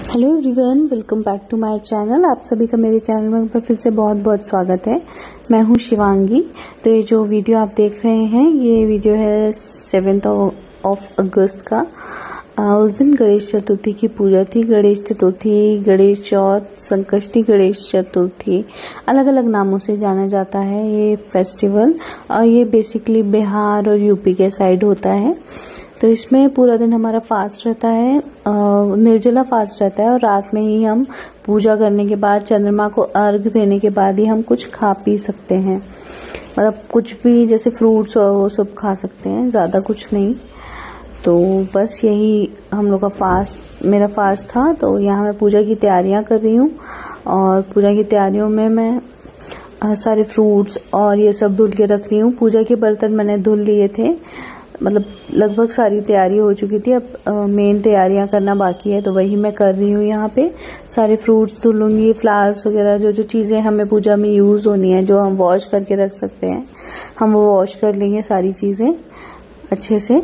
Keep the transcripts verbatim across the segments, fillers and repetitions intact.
Hello everyone, welcome back to my channel. आप सभी का मेरे चैनल में पर फिर से बहुत बहुत स्वागत है। मैं हूं शिवांगी। तो ये जो वीडियो आप देख रहे हैं ये वीडियो है सेवेंथ ऑफ अगस्त का। आ, उस दिन गणेश चतुर्थी की पूजा थी। गणेश चतुर्थी, गणेश चौथ, संकष्टी गणेश चतुर्थी, अलग अलग नामों से जाना जाता है ये फेस्टिवल। और ये बेसिकली बिहार और यूपी के साइड होता है। तो इसमें पूरा दिन हमारा फास्ट रहता है, निर्जला फास्ट रहता है। और रात में ही हम पूजा करने के बाद, चंद्रमा को अर्घ देने के बाद ही हम कुछ खा पी सकते हैं। मतलब कुछ भी, जैसे फ्रूट्स और वो सब खा सकते हैं, ज्यादा कुछ नहीं। तो बस यही हम लोग का फास्ट, मेरा फास्ट था। तो यहाँ मैं पूजा की तैयारियां कर रही हूँ। और पूजा की तैयारियों में मैं आ, सारे फ्रूट्स और ये सब धुल के रख रही हूँ। पूजा के बर्तन मैंने धुल लिए थे, मतलब लगभग सारी तैयारी हो चुकी थी। अब मेन तैयारियां करना बाकी है, तो वही मैं कर रही हूँ। यहाँ पे सारे फ्रूट्स धुलूंगी, फ्लावर्स वगैरह, जो जो चीजें हमें पूजा में यूज होनी है, जो हम वॉश करके रख सकते हैं, हम वो वॉश कर लेंगे सारी चीजें अच्छे से।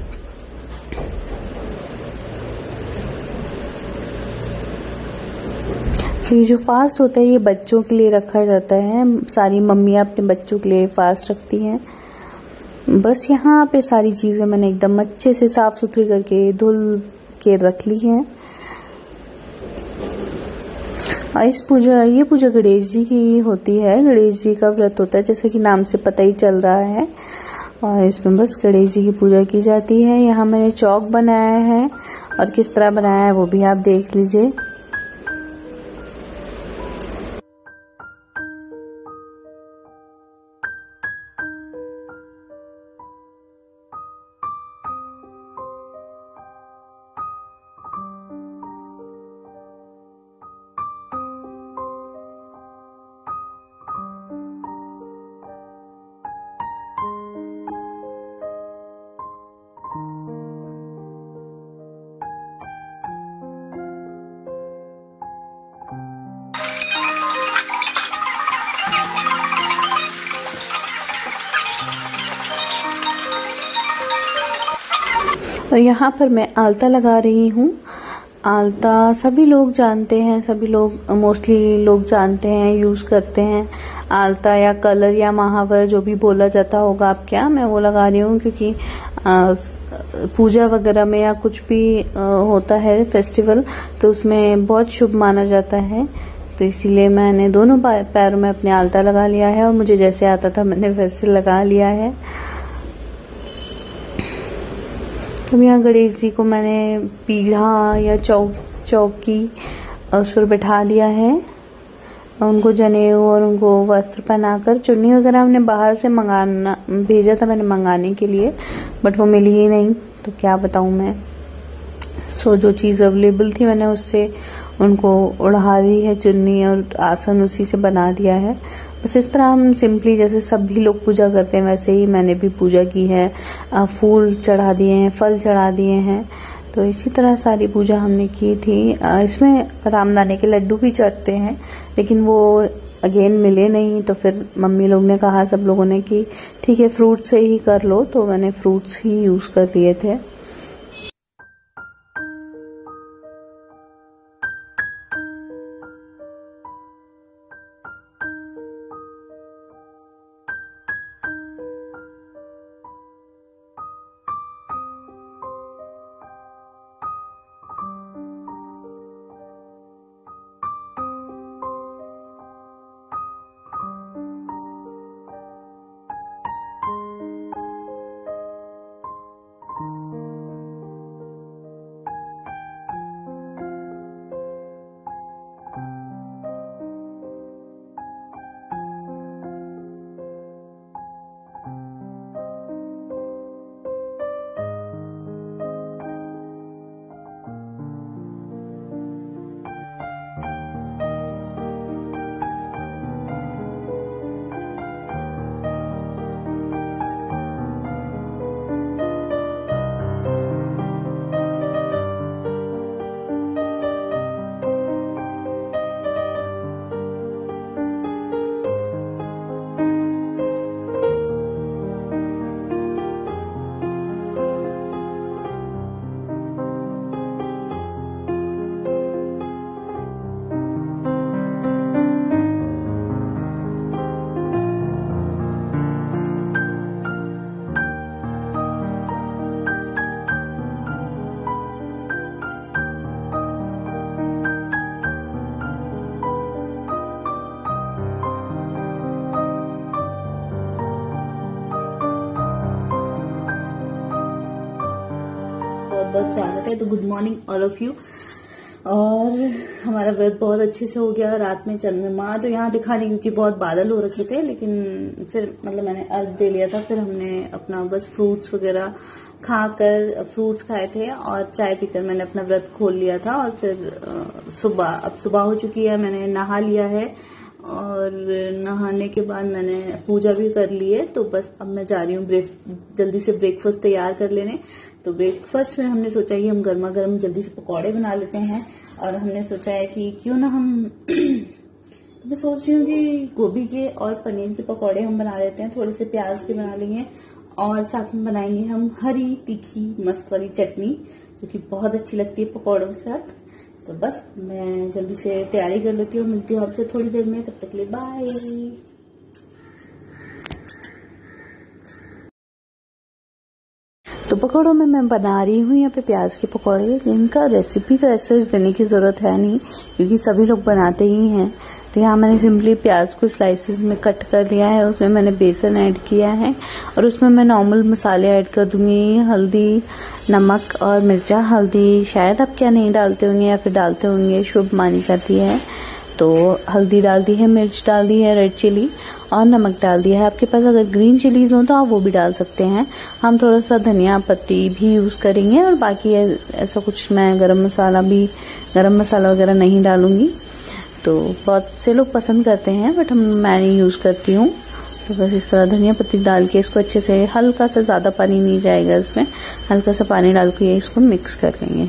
ये जो फास्ट होता है ये बच्चों के लिए रखा जाता है। सारी मम्मियाँ अपने बच्चों के लिए फास्ट रखती हैं। बस यहाँ पे सारी चीजें मैंने एकदम अच्छे से साफ सुथरी करके धुल के रख ली हैं। इस पूजा ये पूजा गणेश जी की होती है। गणेश जी का व्रत होता है, जैसे कि नाम से पता ही चल रहा है। और इसमें बस गणेश जी की पूजा की जाती है। यहाँ मैंने चौक बनाया है, और किस तरह बनाया है वो भी आप देख लीजिए। और यहाँ पर मैं आलता लगा रही हूँ। आलता सभी लोग जानते हैं, सभी लोग मोस्टली लोग जानते हैं, यूज करते हैं। आलता या कलर या महावर जो भी बोला जाता होगा आप क्या, मैं वो लगा रही हूँ क्योंकि आ, पूजा वगैरह में या कुछ भी आ, होता है फेस्टिवल, तो उसमें बहुत शुभ माना जाता है। तो इसीलिए मैंने दोनों पैरों में अपने आलता लगा लिया है, और मुझे जैसे आता था मैंने वैसे लगा लिया है। तो यहाँ गणेश जी को मैंने पीढ़ा या चौक चौकी उस पर बैठा दिया है। उनको जनेऊ और उनको वस्त्र पहनाकर, चुन्नी वगैरह हमने बाहर से मंगाना भेजा था मैंने मंगाने के लिए, बट वो मिली ही नहीं। तो क्या बताऊं मैं। सो जो चीज अवेलेबल थी मैंने उससे उनको उड़ा दी है चुन्नी, और आसन उसी से बना दिया है। बस इस तरह हम सिंपली, जैसे सभी लोग पूजा करते हैं वैसे ही मैंने भी पूजा की है। फूल चढ़ा दिए हैं, फल चढ़ा दिए हैं। तो इसी तरह सारी पूजा हमने की थी। इसमें रामदाने के लड्डू भी चढ़ते हैं, लेकिन वो अगेन मिले नहीं। तो फिर मम्मी लोग ने कहा, सब लोगों ने, कि ठीक है फ्रूट से ही कर लो। तो मैंने फ्रूट्स ही यूज कर लिए थे। बहुत स्वागत है। तो good morning all of you. और हमारा व्रत बहुत अच्छे से हो गया। रात में चंद्रमा तो यहाँ दिखा नहीं क्योंकि बहुत बादल हो रखे थे, लेकिन फिर मतलब मैंने अर्घ दे लिया था। फिर हमने अपना बस फ्रूट्स वगैरह खाकर, फ्रूट्स खाए थे और चाय पीकर मैंने अपना व्रत खोल लिया था। और फिर सुबह, अब सुबह हो चुकी है, मैंने नहा लिया है और नहाने के बाद मैंने पूजा भी कर ली है। तो बस अब मैं जा रही हूँ ब्रेक जल्दी से ब्रेकफास्ट तैयार कर लेने। तो ब्रेकफास्ट में हमने सोचा कि हम गर्मा गर्म जल्दी से पकौड़े बना लेते हैं। और हमने सोचा है कि क्यों ना हम मैं सोच रही हूँ कि गोभी के और पनीर के पकौड़े हम बना लेते हैं, थोड़े से प्याज के बना लेंगे और साथ में बनाएंगे हम हरी तीखी मस्त वाली चटनी, जो कि बहुत अच्छी लगती है पकौड़ों के साथ। तो बस मैं जल्दी से तैयारी कर लेती हूँ, मिलती हूँ आपसे थोड़ी देर में। तब तक के लिए बाय। तो पकौड़ों में मैं बना रही हूँ यहाँ पे प्याज के पकौड़े। इनका रेसिपी तो ऐसे देने की जरूरत है नहीं क्योंकि सभी लोग बनाते ही हैं। तो यहाँ मैंने सिंपली प्याज को स्लाइसेस में कट कर लिया है, उसमें मैंने बेसन ऐड किया है और उसमें मैं नॉर्मल मसाले ऐड कर दूंगी, हल्दी, नमक और मिर्चा। हल्दी शायद आप क्या नहीं डालते होंगे या फिर डालते होंगे, शुभ मानी जाती है। तो हल्दी डाल दी है, मिर्च डाल दी है, रेड चिली और नमक डाल दिया है। आपके पास अगर ग्रीन चिलीज हो तो आप वो भी डाल सकते हैं। हम थोड़ा सा धनिया पत्ती भी यूज करेंगे और बाकी ऐसा कुछ, मैं गरम मसाला भी गरम मसाला वगैरह नहीं डालूंगी। तो बहुत से लोग पसंद करते हैं बट हम मैं नहीं यूज करती हूँ। तो बस इस तरह धनिया पत्ती डाल के इसको अच्छे से, हल्का सा, ज्यादा पानी नहीं जाएगा इसमें, हल्का सा पानी डाल के इसको मिक्स कर लेंगे।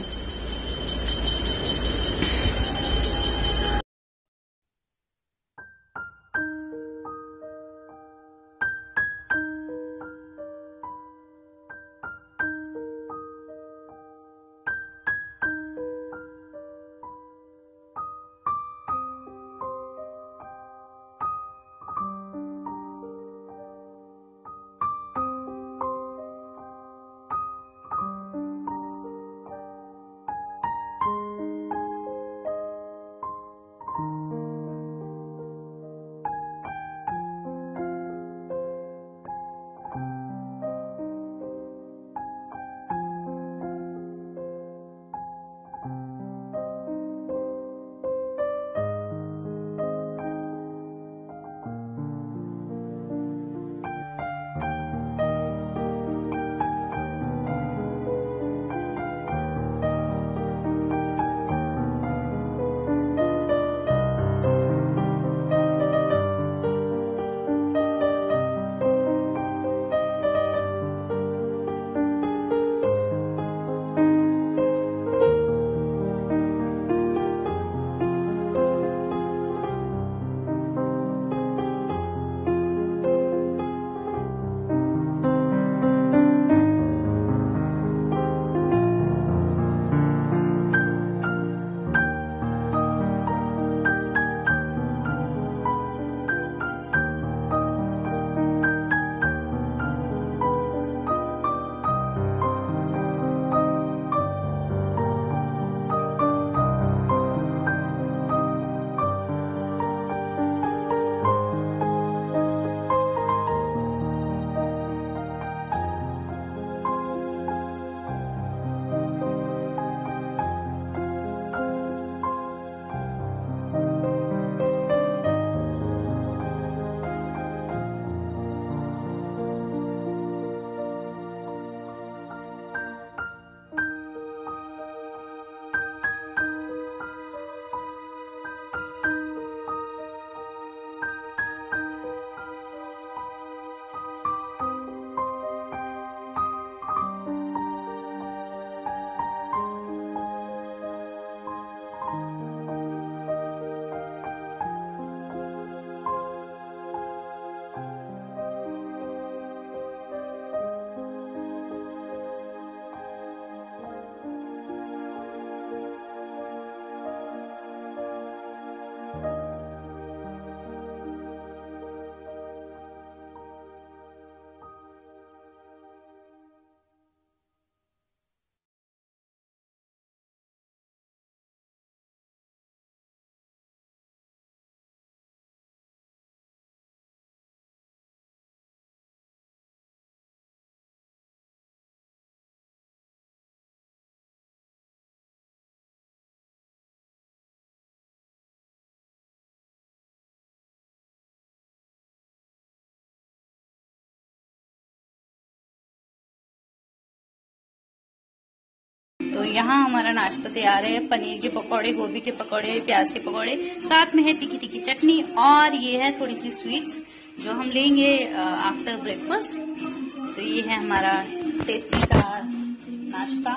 तो यहाँ हमारा नाश्ता तैयार है। पनीर के पकौड़े, गोभी के पकौड़े, प्याज के पकौड़े, साथ में है तीखी तीखी चटनी और ये है थोड़ी सी स्वीट्स जो हम लेंगे आफ्टर ब्रेकफास्ट। तो ये है हमारा टेस्टी सा नाश्ता।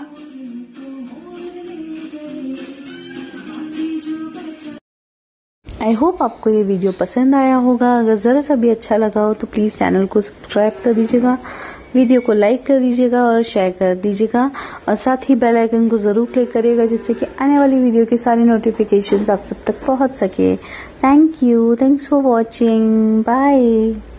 आई होप आपको ये वीडियो पसंद आया होगा। अगर ज़रा सा भी अच्छा लगा हो तो प्लीज़ चैनल को सब्सक्राइब कर दीजिएगा, वीडियो को लाइक कर दीजिएगा और शेयर कर दीजिएगा और साथ ही बेल आइकन को ज़रूर क्लिक करिएगा जिससे कि आने वाली वीडियो की सारी नोटिफिकेशंस आप सब तक पहुंच सके। Thank you, thanks for watching, bye.